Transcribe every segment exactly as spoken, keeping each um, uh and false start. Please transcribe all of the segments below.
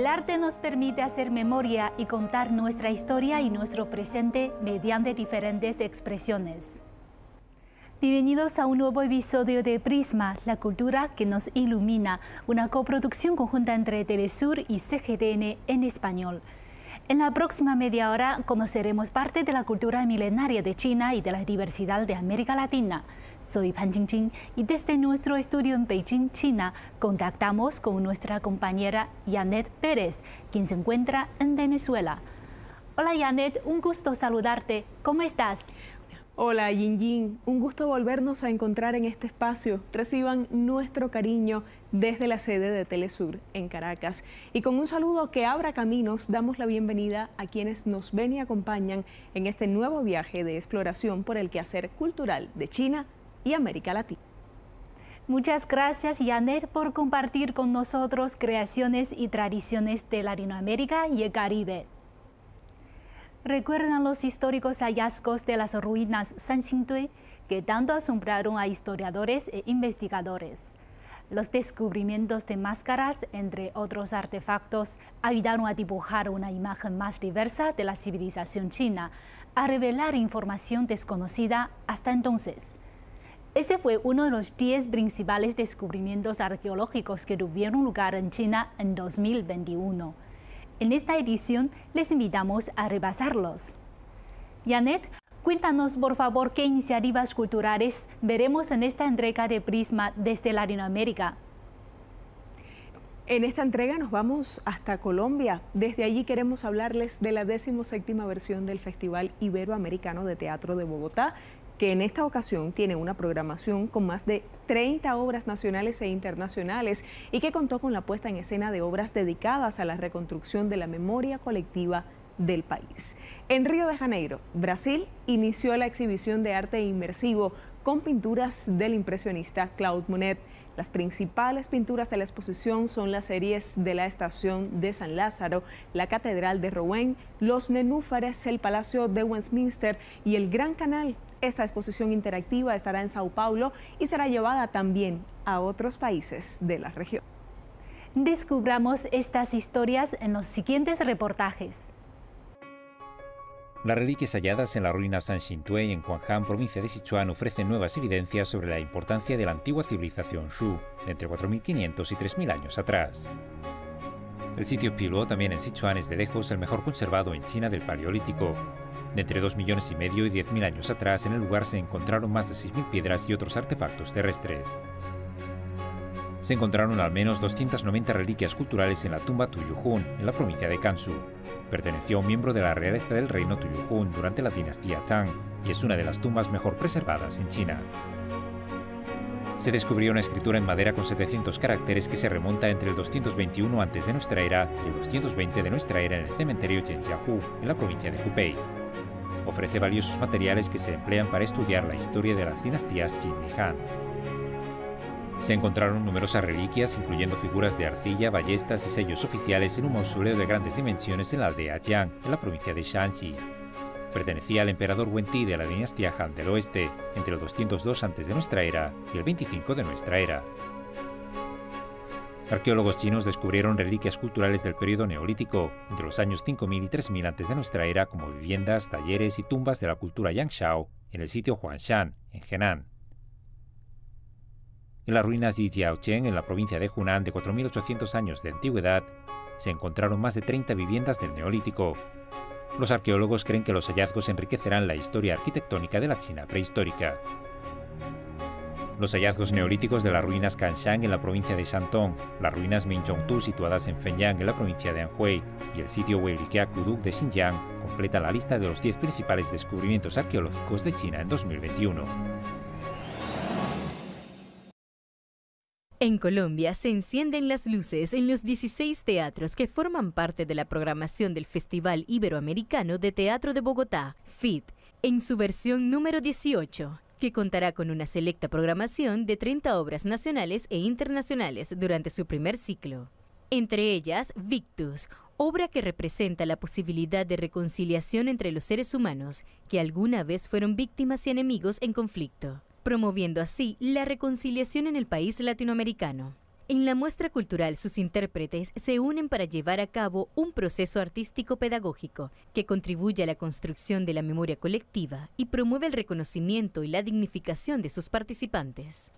arte nos permite hacer memoria y contar nuestra historia y nuestro presente mediante diferentes expresiones. Bienvenidos a un nuevo episodio de Prisma, la cultura que nos ilumina, una coproducción conjunta entre Telesur y C G T N en español. En la próxima media hora conoceremos parte de la cultura milenaria de China y de la diversidad de América Latina. Soy Pan Qingqing y desde nuestro estudio en Beijing, China, contactamos con nuestra compañera Janet Pérez, quien se encuentra en Venezuela. Hola Janet, un gusto saludarte. ¿Cómo estás? Hola Ying, un gusto volvernos a encontrar en este espacio. Reciban nuestro cariño desde la sede de Telesur en Caracas. Y con un saludo que abra caminos, damos la bienvenida a quienes nos ven y acompañan en este nuevo viaje de exploración por el quehacer cultural de China y América Latina. Muchas gracias, Janet, por compartir con nosotros creaciones y tradiciones de Latinoamérica y el Caribe. ¿Recuerdan los históricos hallazgos de las ruinas Sanxingdui que tanto asombraron a historiadores e investigadores? Los descubrimientos de máscaras, entre otros artefactos, ayudaron a dibujar una imagen más diversa de la civilización china, a revelar información desconocida hasta entonces. Ese fue uno de los diez principales descubrimientos arqueológicos que tuvieron lugar en China en dos mil veintiuno. En esta edición les invitamos a repasarlos. Janet, cuéntanos por favor qué iniciativas culturales veremos en esta entrega de Prisma desde Latinoamérica. En esta entrega nos vamos hasta Colombia. Desde allí queremos hablarles de la decimoséptima versión del Festival Iberoamericano de Teatro de Bogotá, que en esta ocasión tiene una programación con más de treinta obras nacionales e internacionales y que contó con la puesta en escena de obras dedicadas a la reconstrucción de la memoria colectiva del país. En Río de Janeiro, Brasil, inició la exhibición de arte inmersivo con pinturas del impresionista Claude Monet. Las principales pinturas de la exposición son las series de la Estación de San Lázaro, la Catedral de Rouen, los nenúfares, el Palacio de Westminster y el Gran Canal. Esta exposición interactiva estará en Sao Paulo y será llevada también a otros países de la región. Descubramos estas historias en los siguientes reportajes. Las reliquias halladas en la ruina Sanxingdui en Quanhan, provincia de Sichuan, ofrecen nuevas evidencias sobre la importancia de la antigua civilización Shu, de entre cuatro mil quinientos y tres mil años atrás. El sitio Piluo, también en Sichuan, es de lejos el mejor conservado en China del Paleolítico. De entre dos millones y medio y diez mil años atrás, en el lugar se encontraron más de seis mil piedras y otros artefactos terrestres. Se encontraron al menos doscientas noventa reliquias culturales en la tumba Tuyujun, en la provincia de Gansu. Perteneció a un miembro de la realeza del reino Tuyujun durante la dinastía Tang y es una de las tumbas mejor preservadas en China. Se descubrió una escritura en madera con setecientos caracteres que se remonta entre el doscientos veintiuno antes de nuestra era y el doscientos veinte de nuestra era en el cementerio Zhenjiahu, en la provincia de Hubei. Ofrece valiosos materiales que se emplean para estudiar la historia de las dinastías Qin y Han. Se encontraron numerosas reliquias, incluyendo figuras de arcilla, ballestas y sellos oficiales en un mausoleo de grandes dimensiones en la aldea Jiang, en la provincia de Shanxi. Pertenecía al emperador Wen Ti de la dinastía Han del Oeste, entre el doscientos dos antes de nuestra era y el veinticinco de nuestra era. Arqueólogos chinos descubrieron reliquias culturales del periodo neolítico, entre los años cinco mil y tres mil antes de nuestra era, como viviendas, talleres y tumbas de la cultura Yangshao, en el sitio Huangshan, en Henan. En las ruinas de Jiaochen, en la provincia de Hunan, de cuatro mil ochocientos años de antigüedad, se encontraron más de treinta viviendas del Neolítico. Los arqueólogos creen que los hallazgos enriquecerán la historia arquitectónica de la China prehistórica. Los hallazgos neolíticos de las ruinas Kanshan en la provincia de Shandong, las ruinas Minzhongtu situadas en Fenyang en la provincia de Anhui y el sitio Weilijiaquduk de Xinjiang completan la lista de los diez principales descubrimientos arqueológicos de China en dos mil veintiuno. En Colombia se encienden las luces en los dieciséis teatros que forman parte de la programación del Festival Iberoamericano de Teatro de Bogotá, F I T, en su versión número dieciocho, que contará con una selecta programación de treinta obras nacionales e internacionales durante su primer ciclo. Entre ellas, Victus, obra que representa la posibilidad de reconciliación entre los seres humanos que alguna vez fueron víctimas y enemigos en conflicto, promoviendo así la reconciliación en el país latinoamericano. En la muestra cultural, sus intérpretes se unen para llevar a cabo un proceso artístico-pedagógico que contribuye a la construcción de la memoria colectiva y promueve el reconocimiento y la dignificación de sus participantes.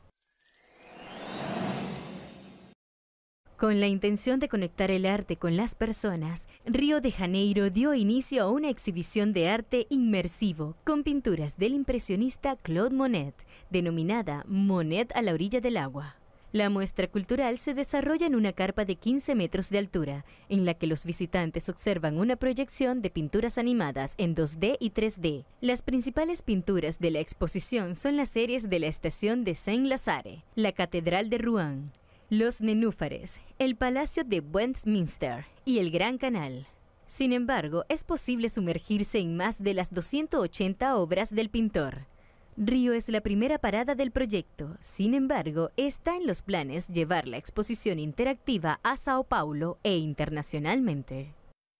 Con la intención de conectar el arte con las personas, Río de Janeiro dio inicio a una exhibición de arte inmersivo con pinturas del impresionista Claude Monet, denominada Monet a la orilla del agua. La muestra cultural se desarrolla en una carpa de quince metros de altura, en la que los visitantes observan una proyección de pinturas animadas en dos D y tres D. Las principales pinturas de la exposición son las series de la estación de Saint-Lazare, la Catedral de Rouen, los nenúfares, el Palacio de Westminster y el Gran Canal. Sin embargo, es posible sumergirse en más de las doscientas ochenta obras del pintor. Río es la primera parada del proyecto. Sin embargo, está en los planes llevar la exposición interactiva a Sao Paulo e internacionalmente.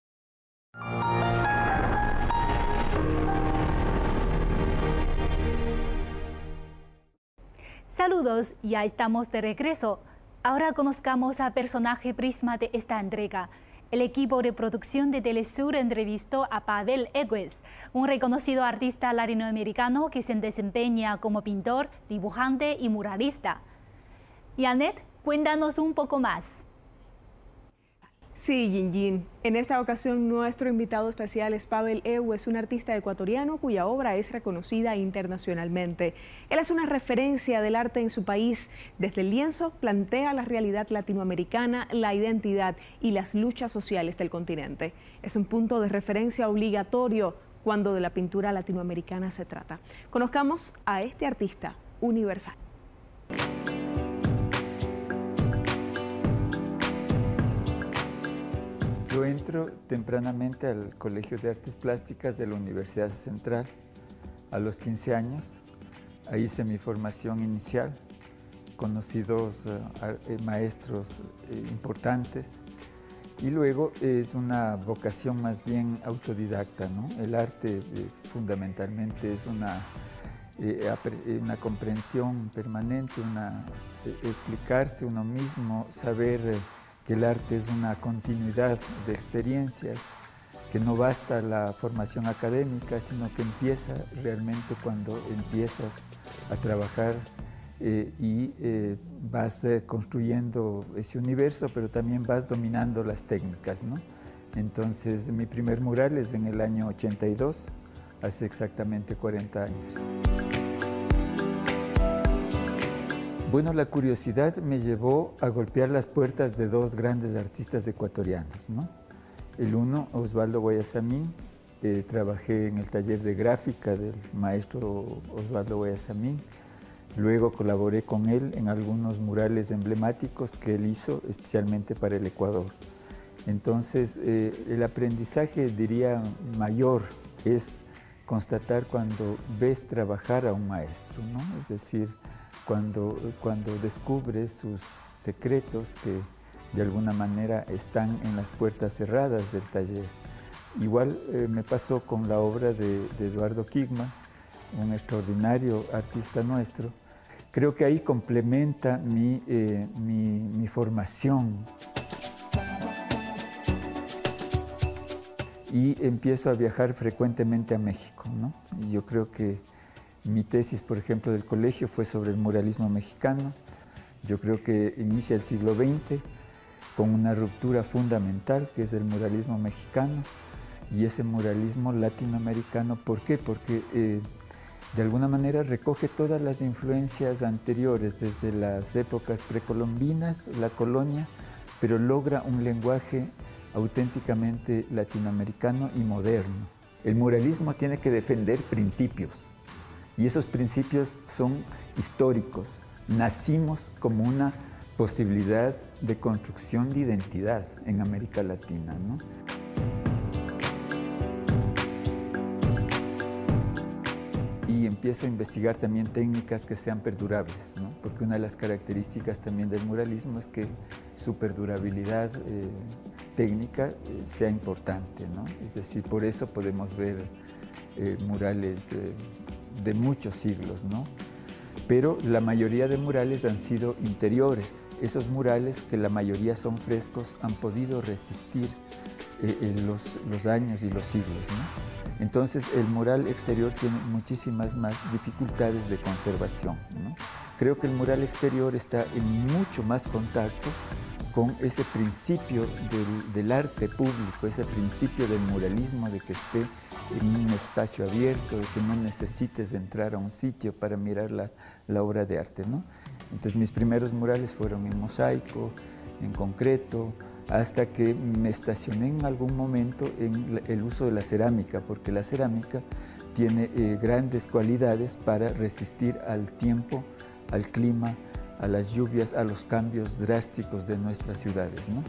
Saludos, ya estamos de regreso. Ahora conozcamos al personaje prisma de esta entrega. El equipo de producción de Telesur entrevistó a Pavel Egues, un reconocido artista latinoamericano que se desempeña como pintor, dibujante y muralista. Janet, cuéntanos un poco más. Sí, Yin Yin. En esta ocasión nuestro invitado especial es Pavel Egues, un artista ecuatoriano cuya obra es reconocida internacionalmente. Él es una referencia del arte en su país. Desde el lienzo plantea la realidad latinoamericana, la identidad y las luchas sociales del continente. Es un punto de referencia obligatorio cuando de la pintura latinoamericana se trata. Conozcamos a este artista universal. Yo entro tempranamente al Colegio de Artes Plásticas de la Universidad Central a los quince años. Ahí hice mi formación inicial, conocí dos uh, maestros uh, importantes y luego es una vocación más bien autodidacta, ¿no? El arte eh, fundamentalmente es una, eh, una comprensión permanente, una, eh, explicarse uno mismo, saber eh, que el arte es una continuidad de experiencias, que no basta la formación académica, sino que empieza realmente cuando empiezas a trabajar eh, y eh, vas eh, construyendo ese universo, pero también vas dominando las técnicas, ¿no? Entonces, mi primer mural es en el año ochenta y dos, hace exactamente cuarenta años. Bueno, la curiosidad me llevó a golpear las puertas de dos grandes artistas ecuatorianos, ¿no? El uno, Osvaldo Guayasamín, eh, trabajé en el taller de gráfica del maestro Osvaldo Guayasamín, luego colaboré con él en algunos murales emblemáticos que él hizo especialmente para el Ecuador. Entonces, eh, el aprendizaje, diría, mayor es constatar cuando ves trabajar a un maestro, ¿no? Es decir, Cuando, cuando descubres sus secretos que de alguna manera están en las puertas cerradas del taller. Igual eh, me pasó con la obra de, de Eduardo Kigman, un extraordinario artista nuestro. Creo que ahí complementa mi, eh, mi, mi formación. Y empiezo a viajar frecuentemente a México, ¿no? Y yo creo que mi tesis, por ejemplo, del colegio fue sobre el muralismo mexicano. Yo creo que inicia el siglo veinte con una ruptura fundamental que es el muralismo mexicano y ese muralismo latinoamericano. ¿Por qué? Porque eh, de alguna manera recoge todas las influencias anteriores, desde las épocas precolombinas, la colonia, pero logra un lenguaje auténticamente latinoamericano y moderno. El muralismo tiene que defender principios. Y esos principios son históricos. Nacimos como una posibilidad de construcción de identidad en América Latina, ¿no? Y empiezo a investigar también técnicas que sean perdurables, ¿no? Porque una de las características también del muralismo es que su perdurabilidad eh, técnica eh, sea importante, ¿no? Es decir, por eso podemos ver eh, murales eh, de muchos siglos, ¿no? pero la mayoría de murales han sido interiores. Esos murales, que la mayoría son frescos, han podido resistir eh, los, los años y los siglos, ¿no? Entonces el mural exterior tiene muchísimas más dificultades de conservación, ¿no? Creo que el mural exterior está en mucho más contacto con ese principio del, del arte público, ese principio del muralismo, de que esté en un espacio abierto, de que no necesites entrar a un sitio para mirar la, la obra de arte, ¿no? Entonces mis primeros murales fueron en mosaico, en concreto, hasta que me estacioné en algún momento en el uso de la cerámica, porque la cerámica tiene eh, grandes cualidades para resistir al tiempo, al clima, a las lluvias, a los cambios drásticos de nuestras ciudades, ¿no?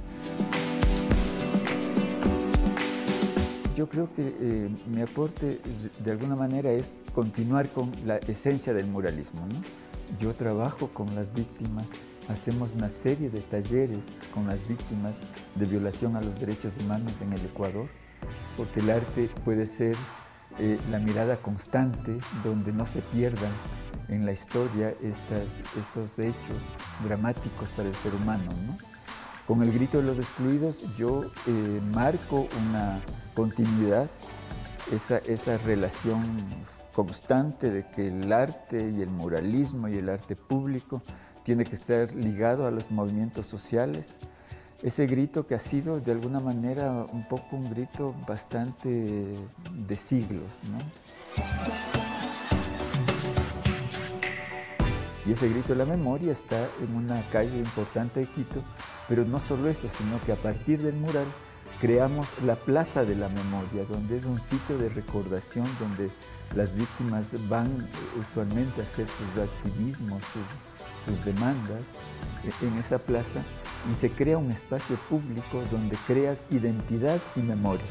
Yo creo que eh, mi aporte de alguna manera es continuar con la esencia del muralismo, ¿no? Yo trabajo con las víctimas, hacemos una serie de talleres con las víctimas de violación a los derechos humanos en el Ecuador, porque el arte puede ser eh, la mirada constante donde no se pierdan en la historia estas, estos hechos dramáticos para el ser humano, ¿no? Con el grito de los excluidos yo eh, marco una continuidad, esa, esa relación constante de que el arte y el muralismo y el arte público tiene que estar ligado a los movimientos sociales. Ese grito que ha sido de alguna manera un poco un grito bastante de siglos, ¿no? Y ese grito de la memoria está en una calle importante de Quito, pero no solo eso, sino que a partir del mural creamos la Plaza de la Memoria, donde es un sitio de recordación, donde las víctimas van usualmente a hacer sus activismos, sus, sus demandas en esa plaza, y se crea un espacio público donde creas identidad y memoria.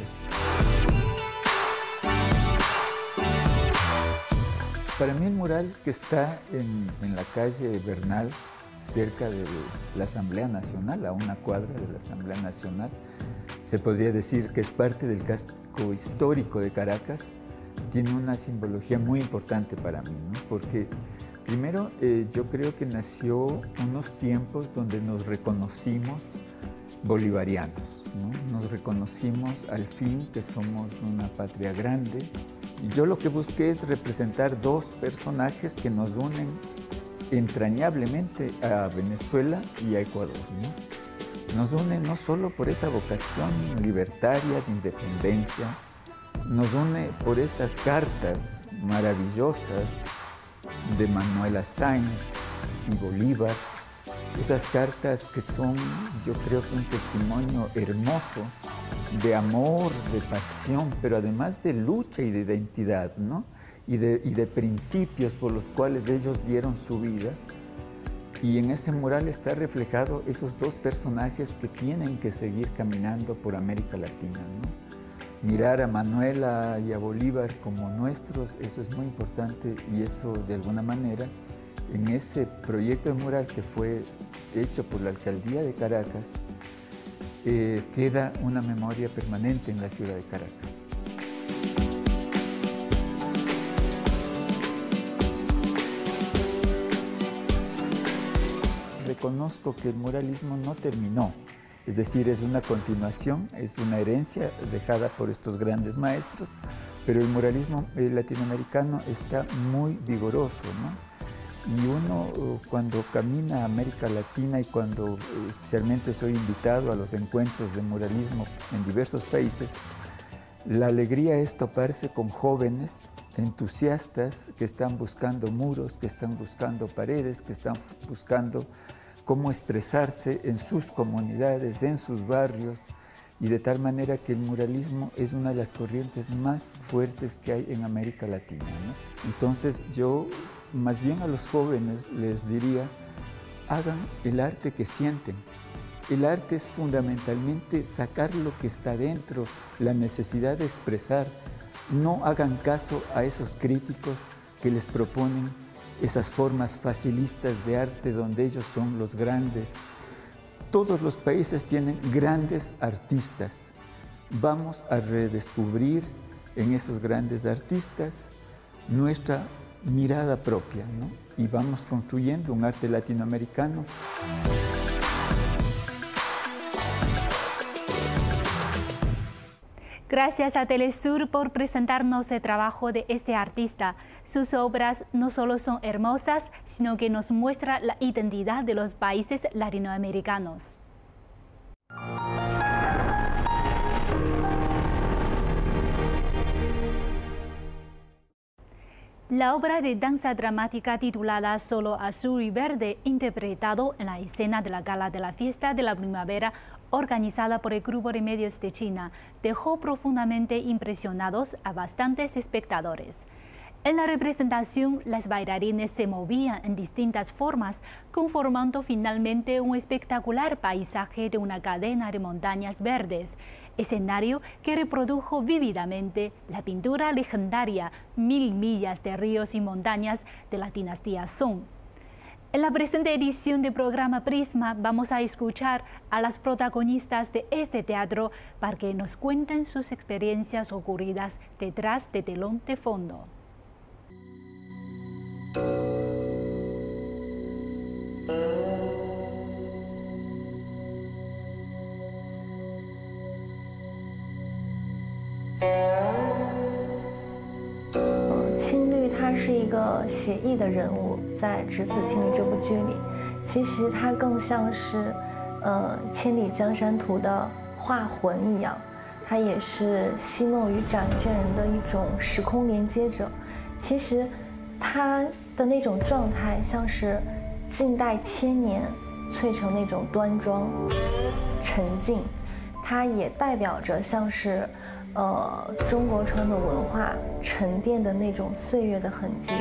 Para mí el mural que está en, en la calle Bernal, cerca de la Asamblea Nacional, a una cuadra de la Asamblea Nacional, se podría decir que es parte del casco histórico de Caracas, tiene una simbología muy importante para mí, ¿no? Porque primero eh, yo creo que nació unos tiempos donde nos reconocimos bolivarianos, ¿no? Nos reconocimos al fin que somos una patria grande, y yo lo que busqué es representar dos personajes que nos unen entrañablemente a Venezuela y a Ecuador, ¿no? Nos une no solo por esa vocación libertaria de independencia, nos une por esas cartas maravillosas de Manuela Sáenz y Bolívar, esas cartas que son, yo creo que un testimonio hermoso de amor, de pasión, pero además de lucha y de identidad, ¿no? Y de, y de principios por los cuales ellos dieron su vida. Y en ese mural está reflejado esos dos personajes que tienen que seguir caminando por América Latina, ¿no? Mirar a Manuela y a Bolívar como nuestros, eso es muy importante, y eso de alguna manera en ese proyecto de mural que fue hecho por la Alcaldía de Caracas, eh, queda una memoria permanente en la ciudad de Caracas. Reconozco que el muralismo no terminó, es decir, es una continuación, es una herencia dejada por estos grandes maestros, pero el muralismo eh, latinoamericano está muy vigoroso, ¿no? Y uno cuando camina a América Latina y cuando especialmente soy invitado a los encuentros de muralismo en diversos países, la alegría es toparse con jóvenes entusiastas que están buscando muros, que están buscando paredes, que están buscando cómo expresarse en sus comunidades, en sus barrios, y de tal manera que el muralismo es una de las corrientes más fuertes que hay en América Latina, ¿no? Entonces yo más bien a los jóvenes les diría, hagan el arte que sienten. El arte es fundamentalmente sacar lo que está dentro, la necesidad de expresar. No hagan caso a esos críticos que les proponen esas formas facilistas de arte donde ellos son los grandes. Todos los países tienen grandes artistas. Vamos a redescubrir en esos grandes artistas nuestra mirada propia, ¿no? y vamos construyendo un arte latinoamericano. Gracias a Telesur por presentarnos el trabajo de este artista. Sus obras no solo son hermosas, sino que nos muestra la identidad de los países latinoamericanos. La obra de danza dramática titulada Solo Azul y Verde, interpretado en la escena de la gala de la fiesta de la primavera, organizada por el Grupo de Medios de China, dejó profundamente impresionados a bastantes espectadores. En la representación, las bailarines se movían en distintas formas, conformando finalmente un espectacular paisaje de una cadena de montañas verdes, escenario que reprodujo vívidamente la pintura legendaria Mil millas de ríos y montañas de la dinastía Song. En la presente edición del programa Prisma vamos a escuchar a las protagonistas de este teatro para que nos cuenten sus experiencias ocurridas detrás de telón de fondo. 青绿他是一个写意的人物，在《只此青绿》这部剧里，其实他更像是，呃，《千里江山图》的画魂一样，他也是西梦与展卷人的一种时空连接者。其实，他的那种状态像是静待千年，萃成那种端庄、沉静，它也代表着像是。呃，中国传统文化沉淀的那种岁月的痕迹。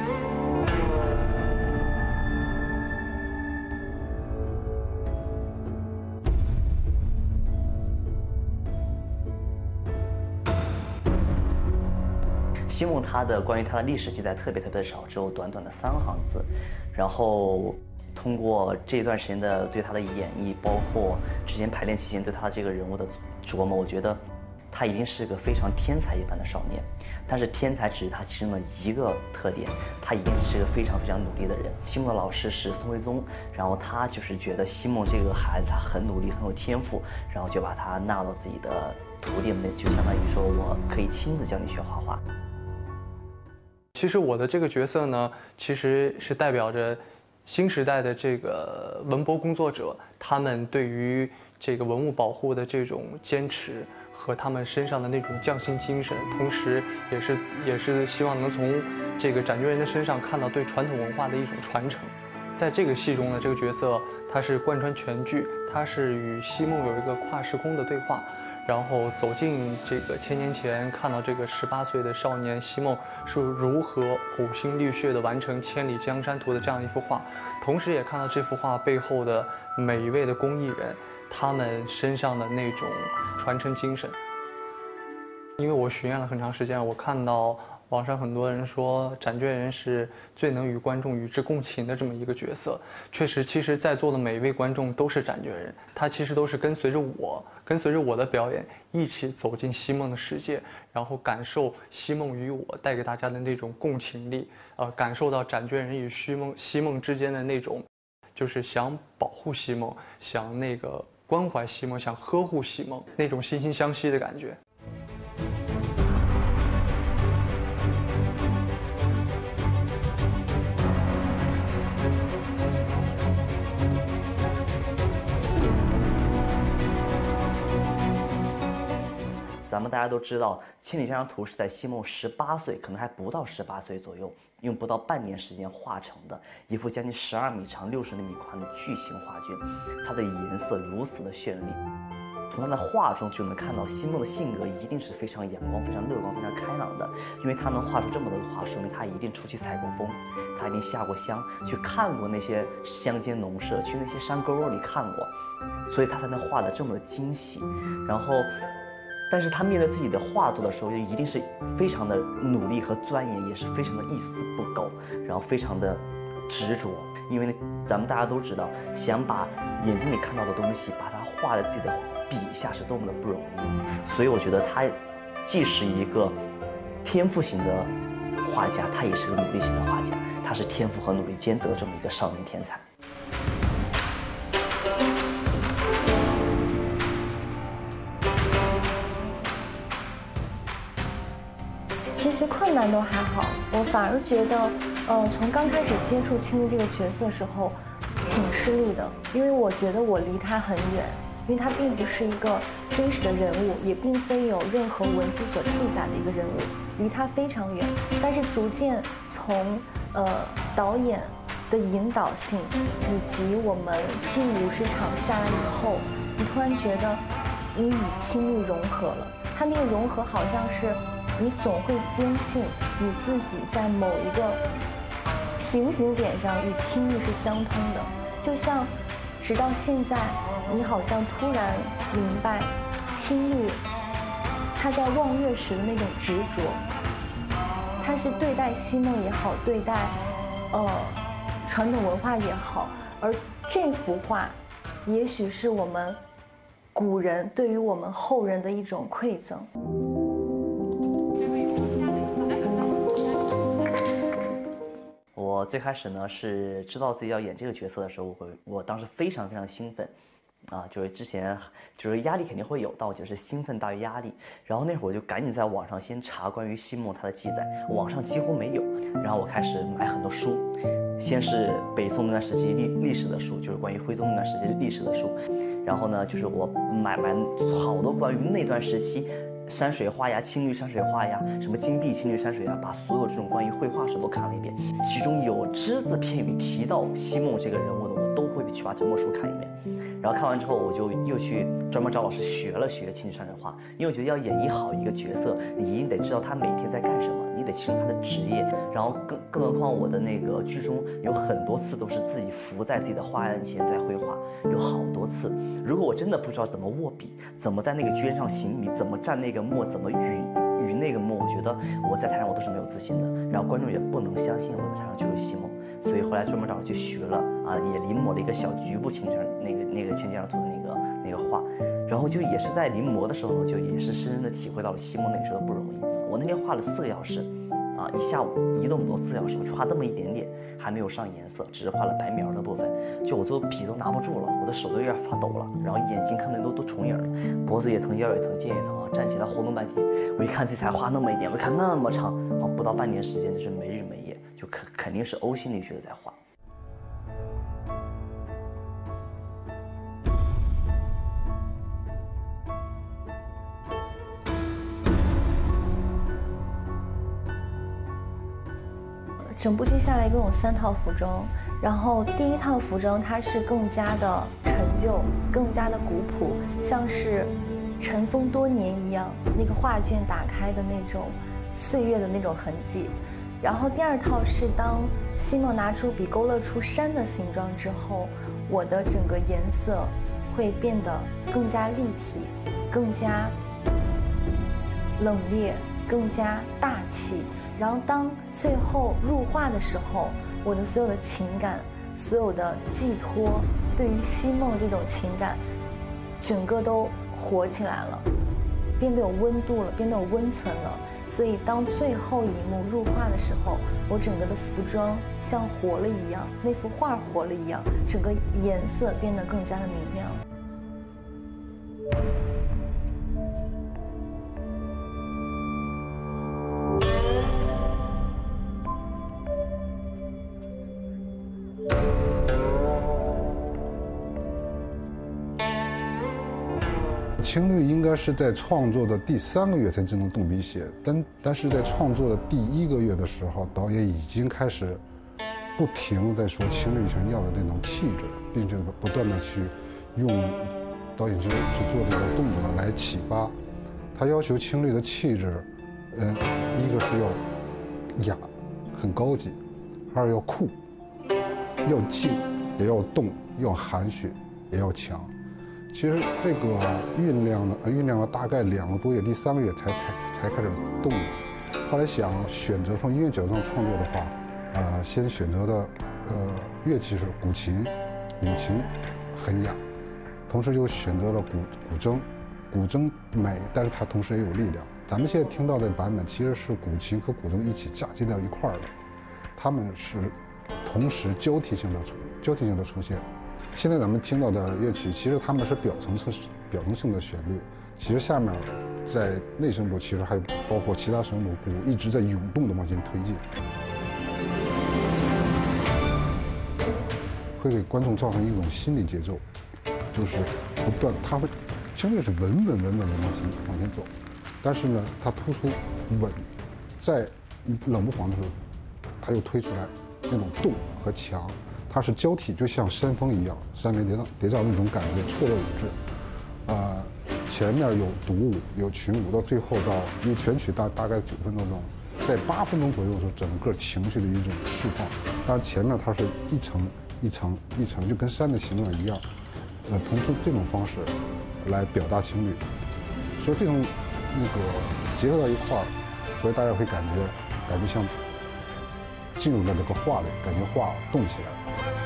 西梦他的关于他的历史记载特别特别少，只有短短的三行字，然后通过这段时间的对他的演绎，包括之前排练期间对他这个人物的琢磨，我觉得。他一定是个非常天才一般的少年，但是天才只是他其中的一个特点，他一定是个非常非常努力的人。西梦的老师是宋徽宗，然后他就是觉得西梦这个孩子他很努力很有天赋，然后就把他纳到自己的徒弟们，就相当于说我可以亲自教你学画画。 其实我的这个角色呢，其实是代表着新时代的这个文博工作者，他们对于这个文物保护的这种坚持。和他们身上的那种匠心精神，同时也是也是希望能从这个展卷人的身上看到对传统文化的一种传承。在这个戏中呢，这个角色他是贯穿全剧，他是与西梦有一个跨时空的对话，然后走进这个千年前，看到这个十八岁的少年西梦是如何呕心沥血地完成《千里江山图》的这样一幅画，同时也看到这幅画背后的每一位的工艺人。他们身上的那种传承精神，因为我巡演了很长时间，我看到网上很多人说展卷人是最能与观众与之共情的这么一个角色。确实，其实在座的每一位观众都是展卷人，他其实都是跟随着我，跟随着我的表演一起走进西梦的世界，然后感受西梦与我带给大家的那种共情力，呃，感受到展卷人与西梦西梦之间的那种，就是想保护西梦，想那个。关怀西梦，想呵护西梦，那种惺惺相惜的感觉。 咱们大家都知道，《千里江山图》是在西梦十八岁，可能还不到十八岁左右，用不到半年时间画成的一幅将近十二米长、六十厘米宽的巨型画卷，它的颜色如此的绚丽。从他的画中就能看到西梦的性格一定是非常阳光、非常乐观、非常开朗的，因为他能画出这么多的画，说明他一定出去采过风，他一定下过乡，去看过那些乡间农舍，去那些山沟沟里看过，所以他才能画得这么的精细。然后。但是他面对自己的画作的时候，就一定是非常的努力和钻研，也是非常的一丝不苟，然后非常的执着。因为呢，咱们大家都知道，想把眼睛里看到的东西，把它画在自己的笔下是多么的不容易。所以我觉得他既是一个天赋型的画家，他也是个努力型的画家。 他是天赋和努力兼得这么一个少年天才。 其实困难都还好，我反而觉得，呃，从刚开始接触青绿这个角色的时候，挺吃力的，因为我觉得我离他很远，因为他并不是一个真实的人物，也并非有任何文字所记载的一个人物，离他非常远。但是逐渐从呃导演的引导性，以及我们近五十场下来以后，你突然觉得你与青绿融合了，他那个融合好像是。你总会坚信你自己在某一个平行点上与青绿是相通的，就像直到现在，你好像突然明白青绿他在望月时的那种执着，他是对待西梦也好，对待呃传统文化也好，而这幅画也许是我们古人对于我们后人的一种馈赠。 我最开始呢是知道自己要演这个角色的时候，我我当时非常非常兴奋，啊，就是之前就是压力肯定会有，但我觉得是兴奋大于压力。然后那会儿我就赶紧在网上先查关于西梦他的记载，网上几乎没有。然后我开始买很多书，先是北宋那段时期历历史的书，就是关于徽宗那段时期历史的书。然后呢，就是我买买好多关于那段时期。山水画呀，青绿山水画呀，什么金碧青绿山水呀，把所有这种关于绘画史都看了一遍，其中有只字片语提到西梦这个人物的，我都会去把整本书看一遍。然后看完之后，我就又去专门找老师学了学青绿山水画，因为我觉得要演绎好一个角色，你一定得知道他每天在干什么，你得清楚他的职业。然后更更何况我的那个剧中有很多次都是自己伏在自己的画案前在绘画，有好多次。如果我真的不知道怎么握笔，怎么在那个绢上行笔，怎么蘸那个墨，怎么匀匀那个墨，我觉得我在台上我都是没有自信的，然后观众也不能相信我在台上就是西梦。所以后来专门找人去学了啊，也临摹了一个小局部青山那个那个千家图的那个那个画，然后就也是在临摹的时候呢，就也是深深的体会到了西梦那个时候的不容易。我那天画了四个小时，啊，一下午一动不动四个小时，我就画这么一点点，还没有上颜色，只是画了白描的部分，就我都笔都拿不住了，我的手都有点发抖了，然后眼睛看的都都重影了，脖子也疼，腰也疼，肩也疼啊，站起来活动半天。我一看这才画那么一点，我看那么长，啊，不到半年时间就是没日没夜。就肯肯定是呕心沥血的在画。 整部剧下来一共有三套服装，然后第一套服装它是更加的陈旧，更加的古朴，像是尘封多年一样，那个画卷打开的那种岁月的那种痕迹。然后第二套是当西梦拿出笔勾勒出山的形状之后，我的整个颜色会变得更加立体，更加冷冽，更加大气。然后当最后入画的时候，我的所有的情感，所有的寄托，对于西梦这种情感，整个都活起来了，变得有温度了，变得有温存了。所以当最后一幕入画的时候，我整个的服装像活了一样，那幅画活了一样，整个颜色变得更加的明亮。 青绿应该是在创作的第三个月才真正动笔写，但但是在创作的第一个月的时候，导演已经开始不停在说青绿想要的那种气质，并且不断的去用导演去去做这个动作来启发。他要求青绿的气质，嗯，一个是要雅，很高级；二要酷，要静，也要动，要含蓄，也要强。其实这个酝酿了，酝酿了大概两个多月，第三个月才才才开始动。后来想选择从音乐角度上创作的话，呃，先选择的呃乐器是古琴，古琴很雅，同时又选择了古古筝，古筝美，但是它同时也有力量。咱们现在听到的版本其实是古琴和古筝一起嫁接到一块儿的， 它们是同时交替性的出交替性的出现。现在咱们听到的乐曲，其实它们是表层次表层性的旋律，其实下面在内声部其实还包括其他声部鼓一直在涌动的往前推进，会给观众造成一种心理节奏，就是不断，它会相对是稳稳稳稳的往前往前走，但是呢，它突出稳，在冷不防的时候，它又推出来那种动和强，它是交替，就像山峰一样，三连叠嶂叠嶂那种感觉，错落有致。呃，前面有独舞，有群舞，到最后到因为全曲大大概九分多钟，在八分钟左右的时候，整个情绪的一种释放。当然前面它是一层一层一层，就跟山的形状一样，呃，通过这种方式来表达情侣，所以这种那个结合到一块儿，所以大家会感觉感觉像进入了这个画里，感觉画动起来了。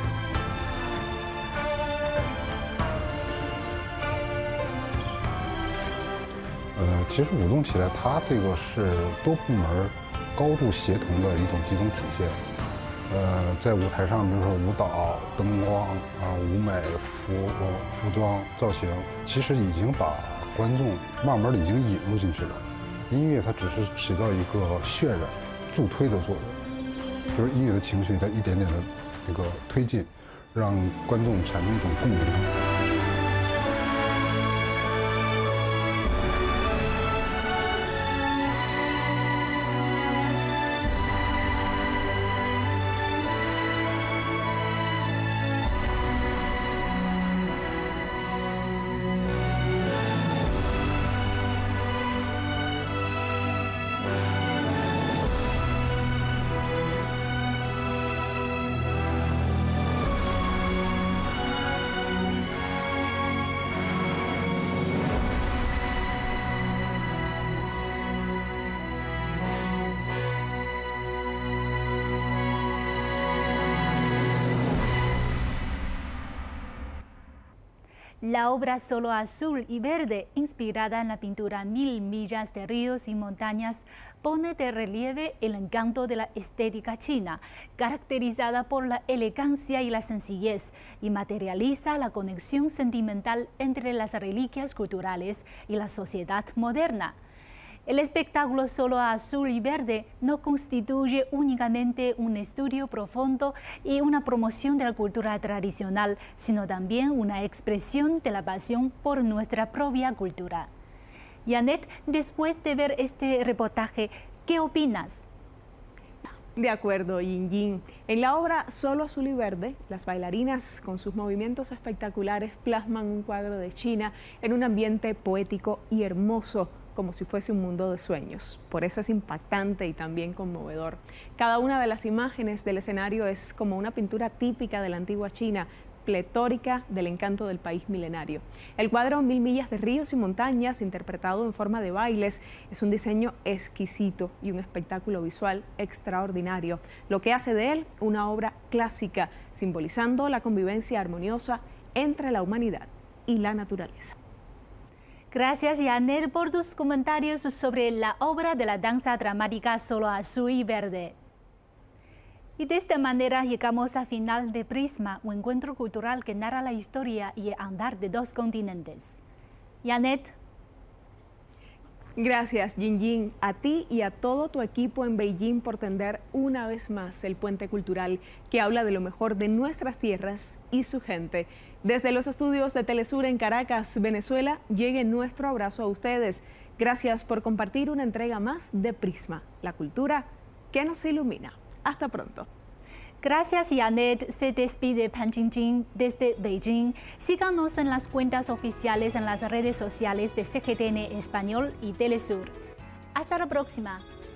呃，其实舞动起来，它这个是多部门高度协同的一种集中体现。呃，在舞台上，比如说舞蹈、灯光啊、舞美、服服装、造型，其实已经把观众慢慢的已经引入进去了。音乐它只是起到一个渲染、助推的作用，就是音乐的情绪在一点点的这个推进，让观众产生一种共鸣。 La obra Solo Azul y Verde, inspirada en la pintura Mil millas de ríos y montañas, pone de relieve el encanto de la estética china, caracterizada por la elegancia y la sencillez, y materializa la conexión sentimental entre las reliquias culturales y la sociedad moderna. El espectáculo Solo Azul y Verde no constituye únicamente un estudio profundo y una promoción de la cultura tradicional, sino también una expresión de la pasión por nuestra propia cultura. Janet, después de ver este reportaje, ¿qué opinas? De acuerdo, Yin Yin. En la obra Solo Azul y Verde, las bailarinas con sus movimientos espectaculares plasman un cuadro de China en un ambiente poético y hermoso, como si fuese un mundo de sueños. Por eso es impactante y también conmovedor. Cada una de las imágenes del escenario es como una pintura típica de la antigua China, pletórica del encanto del país milenario. El cuadro Mil millas de ríos y montañas, interpretado en forma de bailes, es un diseño exquisito y un espectáculo visual extraordinario, lo que hace de él una obra clásica, simbolizando la convivencia armoniosa entre la humanidad y la naturaleza. Gracias, Janet, por tus comentarios sobre la obra de la danza dramática Solo Azul y Verde. Y de esta manera llegamos al final de Prisma, un encuentro cultural que narra la historia y el andar de dos continentes. Janet. Gracias, Yin Yin, a ti y a todo tu equipo en Beijing por tender una vez más el puente cultural que habla de lo mejor de nuestras tierras y su gente. Desde los estudios de Telesur en Caracas, Venezuela, llegue nuestro abrazo a ustedes. Gracias por compartir una entrega más de Prisma, la cultura que nos ilumina. Hasta pronto. Gracias, Janet. Se despide Pan Jingjing desde Beijing. Síganos en las cuentas oficiales en las redes sociales de C G T N Español y Telesur. Hasta la próxima.